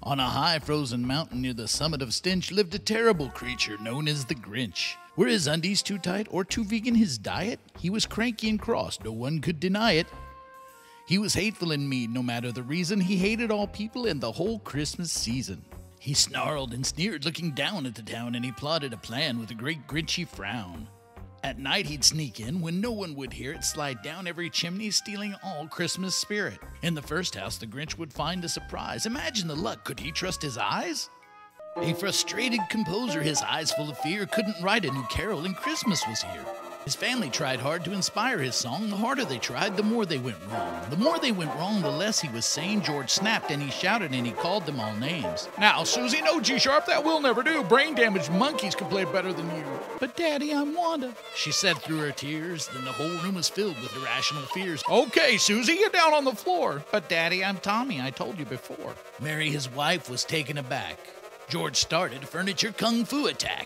On a high frozen mountain near the summit of Stench lived a terrible creature known as the Grinch. Were his undies too tight or too vegan his diet? He was cranky and cross, no one could deny it. He was hateful and mean, no matter the reason. He hated all people and the whole Christmas season. He snarled and sneered, looking down at the town, and he plotted a plan with a great Grinchy frown. At night he'd sneak in when no one would hear it, slide down every chimney, stealing all Christmas spirit. In the first house, the Grinch would find a surprise. Imagine the luck. Could he trust his eyes? A frustrated composer, his eyes full of fear, couldn't write a new carol, and Christmas was here. His family tried hard to inspire his song. The harder they tried, the more they went wrong. The more they went wrong, the less he was sane. George snapped and he shouted and he called them all names. Now, Susie, no G-sharp, that will never do. Brain-damaged monkeys can play better than you. But Daddy, I'm Wanda, she said through her tears. Then the whole room was filled with irrational fears. Okay, Susie, get down on the floor. But Daddy, I'm Tommy, I told you before. Mary, his wife, was taken aback. George started a furniture kung fu attack.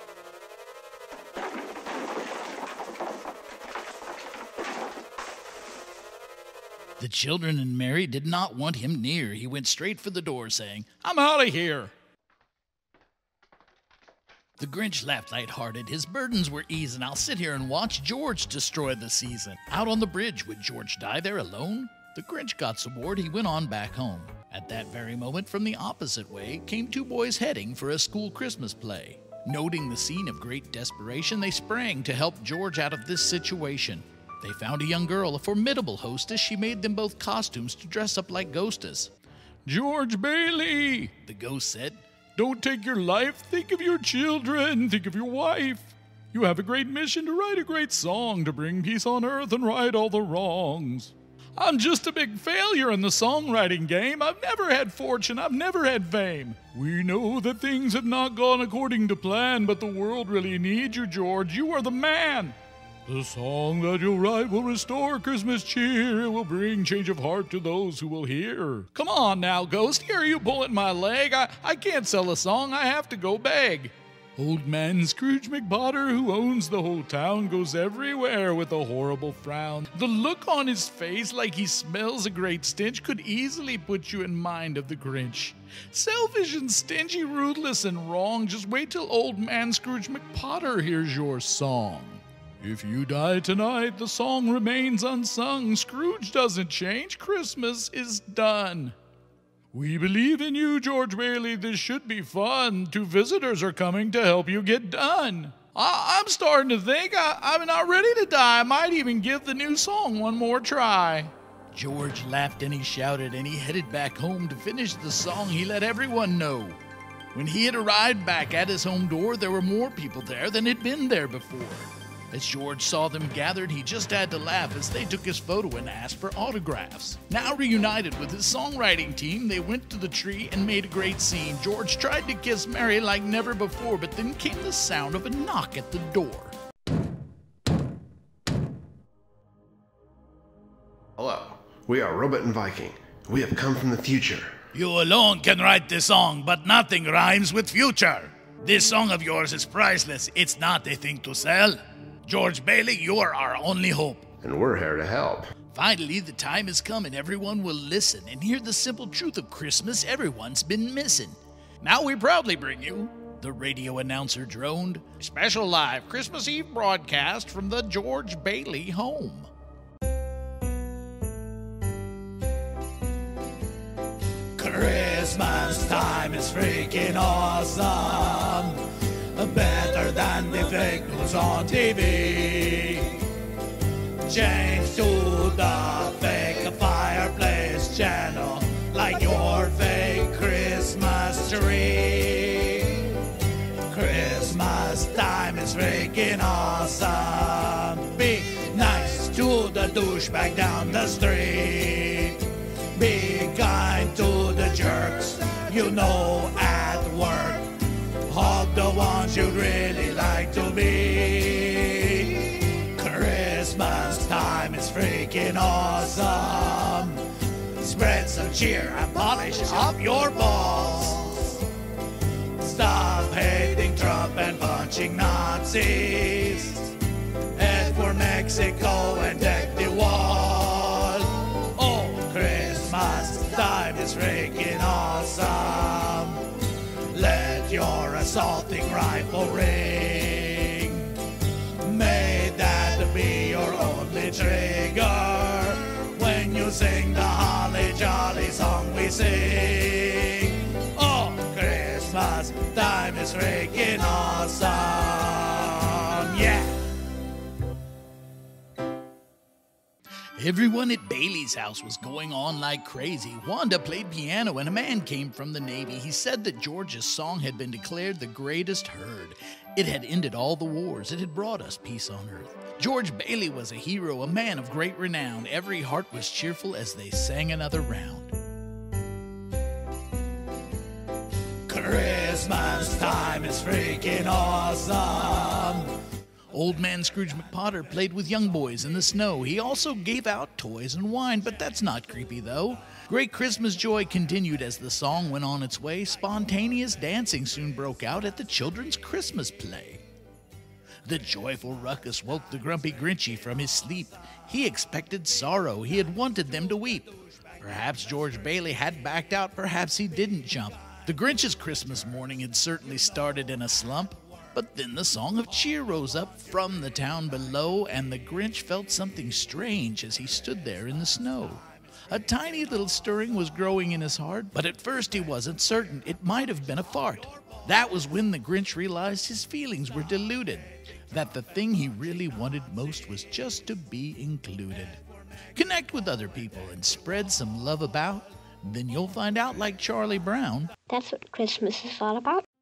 The children and Mary did not want him near. He went straight for the door, saying, I'm out of here. The Grinch laughed lighthearted. His burdens were easing. I'll sit here and watch George destroy the season. Out on the bridge, would George die there alone? The Grinch got so bored he went on back home. At that very moment, from the opposite way, came two boys heading for a school Christmas play. Noting the scene of great desperation, they sprang to help George out of this situation. They found a young girl, a formidable hostess. She made them both costumes to dress up like ghostess. George Bailey, the ghost said, don't take your life. Think of your children. Think of your wife. You have a great mission to write a great song, to bring peace on earth and right all the wrongs. I'm just a big failure in the songwriting game. I've never had fortune. I've never had fame. We know that things have not gone according to plan, but the world really needs you, George. You are the man. The song that you'll write will restore Christmas cheer. It will bring change of heart to those who will hear. Come on now, Ghost. Here you pulling my leg. I can't sell a song. I have to go beg. Old man Scrooge McPotter, who owns the whole town, goes everywhere with a horrible frown. The look on his face like he smells a great stench could easily put you in mind of the Grinch. Selfish and stingy, ruthless and wrong. Just wait till old man Scrooge McPotter hears your song. If you die tonight, the song remains unsung. Scrooge doesn't change. Christmas is done. We believe in you, George Bailey. This should be fun. 2 visitors are coming to help you get done. I'm starting to think I'm not ready to die. I might even give the new song one more try. George laughed and he shouted and he headed back home to finish the song. He let everyone know. When he had arrived back at his home door, there were more people there than had been there before. As George saw them gathered, he just had to laugh as they took his photo and asked for autographs. Now reunited with his songwriting team, they went to the tree and made a great scene. George tried to kiss Mary like never before, but then came the sound of a knock at the door. Hello, we are Robot and Viking. We have come from the future. You alone can write this song, but nothing rhymes with future. This song of yours is priceless. It's not a thing to sell. George Bailey, you are our only hope. And we're here to help. Finally, the time has come and everyone will listen and hear the simple truth of Christmas everyone's been missing. Now we proudly bring you, the radio announcer droned, special live Christmas Eve broadcast from the George Bailey home. Christmas time is freaking awesome. Better than the fake news on TV. Change to the fake fireplace channel like your fake Christmas tree. Christmas time is freaking awesome. Be nice to the douchebag down the street. Be kind to the jerks you know at work. Hug the ones you'd really like to be. Christmas time is freaking awesome. Spread some cheer and polish up your balls. Stop hating Trump and punching Nazis. Head for Mexico and deck the wall. Oh, Christmas time is freaking awesome. your assaulting rifle ring. May that be your only trigger when you sing the holly jolly song we sing. Oh, Christmas time is freaking awesome, yeah! Everyone at Bailey's house was going on like crazy. Wanda played piano and a man came from the Navy. He said that George's song had been declared the greatest heard. It had ended all the wars. It had brought us peace on earth. George Bailey was a hero, a man of great renown. Every heart was cheerful as they sang another round. Christmas time is freaking awesome. Old man Scrooge McPotter played with young boys in the snow. He also gave out toys and wine, but that's not creepy though. Great Christmas joy continued as the song went on its way. Spontaneous dancing soon broke out at the children's Christmas play. The joyful ruckus woke the grumpy Grinchy from his sleep. He expected sorrow. He had wanted them to weep. Perhaps George Bailey had backed out. Perhaps he didn't jump. The Grinch's Christmas morning had certainly started in a slump. But then the song of cheer rose up from the town below, and the Grinch felt something strange as he stood there in the snow. A tiny little stirring was growing in his heart, but at first he wasn't certain. It might have been a fart. That was when the Grinch realized his feelings were deluded, that the thing he really wanted most was just to be included. Connect with other people and spread some love about, then you'll find out like Charlie Brown. That's what Christmas is all about.